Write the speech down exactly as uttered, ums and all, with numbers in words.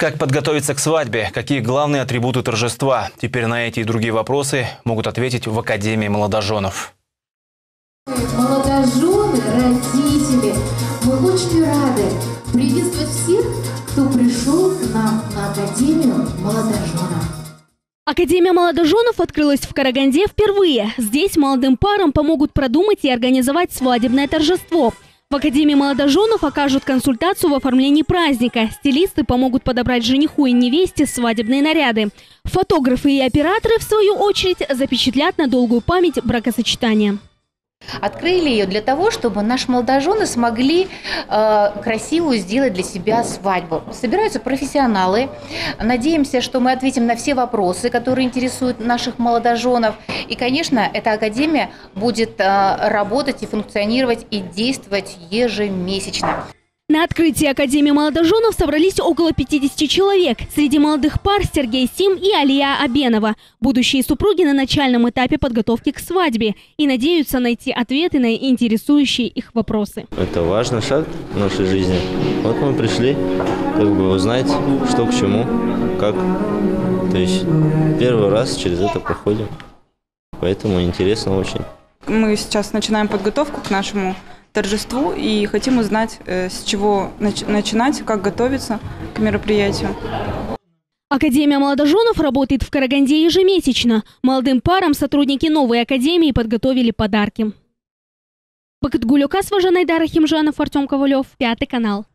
Как подготовиться к свадьбе? Какие главные атрибуты торжества? Теперь на эти и другие вопросы могут ответить в Академии молодоженов. Молодожены, родители, мы очень рады приветствовать всех, кто пришел к нам на Академию молодоженов. Академия молодоженов открылась в Караганде впервые. Здесь молодым парам помогут продумать и организовать свадебное торжество. В Академии молодоженов окажут консультацию в оформлении праздника. Стилисты помогут подобрать жениху и невесте свадебные наряды. Фотографы и операторы, в свою очередь, запечатлят на долгую память бракосочетание. Открыли ее для того, чтобы наши молодожены смогли э, красивую сделать для себя свадьбу. Собираются профессионалы. Надеемся, что мы ответим на все вопросы, которые интересуют наших молодоженов. И, конечно, эта академия будет э, работать и функционировать и действовать ежемесячно. На открытии Академии молодоженов собрались около пятидесяти человек. Среди молодых пар Сергей Сим и Алия Абенова. Будущие супруги на начальном этапе подготовки к свадьбе и надеются найти ответы на интересующие их вопросы. Это важный шаг в нашей жизни. Вот мы пришли, как бы узнать, что к чему, как. То есть первый раз через это проходим. Поэтому интересно очень. Мы сейчас начинаем подготовку к нашему торжеству и хотим узнать, с чего начинать, как готовиться к мероприятию. Академия молодоженов работает в Караганде ежемесячно. Молодым парам сотрудники новой академии подготовили подарки. Бакытгуль Окасова, Жанайдар Ахимжанов, Артем Ковалев, Пятый канал.